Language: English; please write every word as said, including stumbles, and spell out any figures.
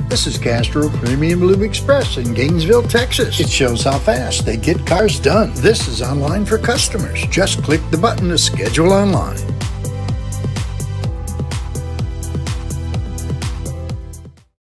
This is Castrol Premium Lube Express in Gainesville, Texas. It shows how fast they get cars done. This is online for customers. Just click the button to schedule online.